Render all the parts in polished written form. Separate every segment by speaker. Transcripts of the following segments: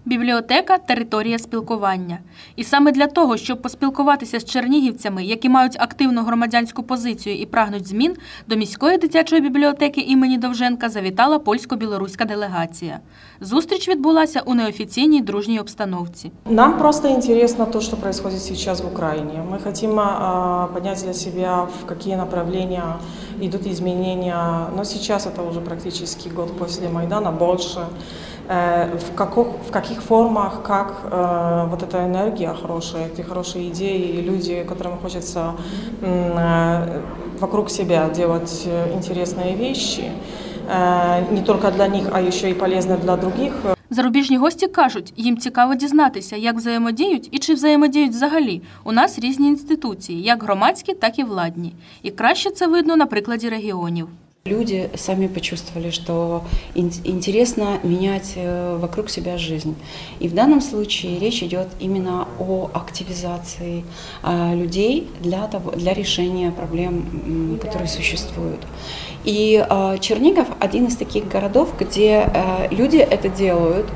Speaker 1: Бібліотека – територія спілкування. І саме для того, щоб поспілкуватися з чернігівцями, які мають активну громадянську позицію і прагнуть змін, до міської дитячої бібліотеки імені Довженка завітала польсько-білоруська делегація. Зустріч відбулася у неофіційній дружній обстановці.
Speaker 2: Нам просто цікаво те, що відбувається зараз в Україні. Ми хочемо підняти для себе, в які направлення йдуть зміни. Но зараз це вже практично год після Майдану, більше. В каких формах, как вот эта энергия хорошая, эти хорошие идеи и люди, которым хочется вокруг себя делать интересные вещи, не только для них, а еще и полезно для других.
Speaker 1: Зарубіжні гості кажуть, їм цікаво дізнатися, як взаємодіють і чи взаємодіють взагалі. У нас різні інституції, як громадські, так і владні. І краще це видно на прикладі регіонів.
Speaker 3: Люди сами почувствовали, что интересно менять вокруг себя жизнь. И в данном случае речь идет именно о активизации людей для решения проблем, которые существуют. И Чернигов – один из таких городов, где люди это делают,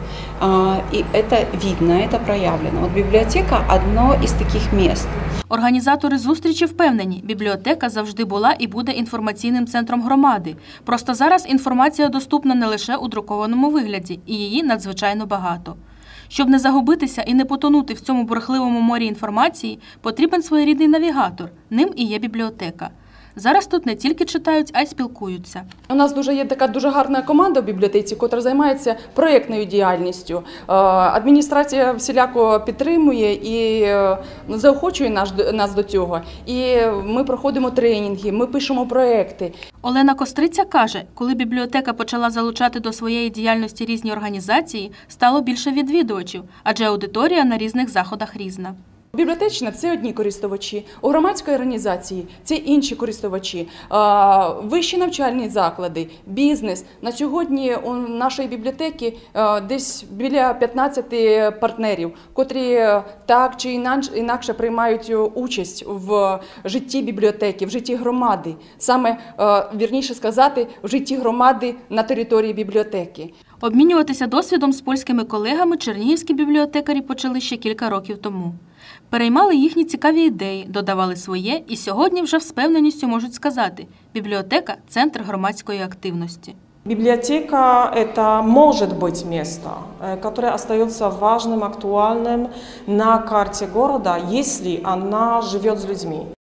Speaker 3: и это видно, это проявлено. Вот библиотека – одно из таких мест.
Speaker 1: Організатори зустрічі впевнені, бібліотека завжди була і буде інформаційним центром громади. Просто зараз інформація доступна не лише у друкованому вигляді, і її надзвичайно багато. Щоб не загубитися і не потонути в цьому бурхливому морі інформації, потрібен своєрідний навігатор. Ним і є бібліотека. Зараз тут не тільки читають, а й спілкуються.
Speaker 4: У нас є така дуже гарна команда в бібліотеці, яка займається проєктною діяльністю. Адміністрація всіляко підтримує і заохочує нас до цього. І ми проходимо тренінги, ми пишемо проєкти.
Speaker 1: Олена Костриця каже, коли бібліотека почала залучати до своєї діяльності різні організації, стало більше відвідувачів, адже аудиторія на різних заходах різна.
Speaker 4: Бібліотечна – це одні користувачі, у громадської організації – це інші користувачі, вищі навчальні заклади, бізнес. На сьогодні у нашої бібліотеки десь біля 15 партнерів, котрі так чи інакше приймають участь в житті бібліотеки, в житті громади. Саме, вірніше сказати, в житті громади на території бібліотеки.
Speaker 1: Обмінюватися досвідом з польськими колегами чернігівські бібліотекарі почали ще кілька років тому. Переймали їхні цікаві ідеї, додавали своє і сьогодні вже з впевненістю можуть сказати – бібліотека – центр громадської активності.
Speaker 2: Библиотека – это может быть место, которое остается важным, актуальным на карте города, если она живет с людьми.